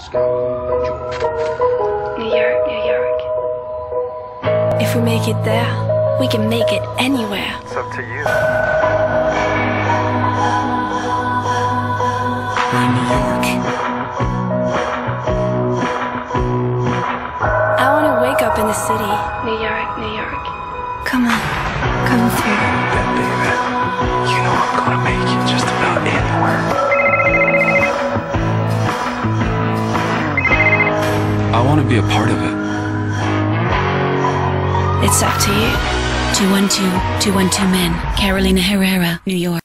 New York, New York. If we make it there, we can make it anywhere. It's up to you. We're in New York. I want to wake up in the city. New York, New York. Come on, come through. Bet, baby. You know I'm gonna make it just about anywhere. I want to be a part of it. It's up to you. 212 Men, Carolina Herrera, New York.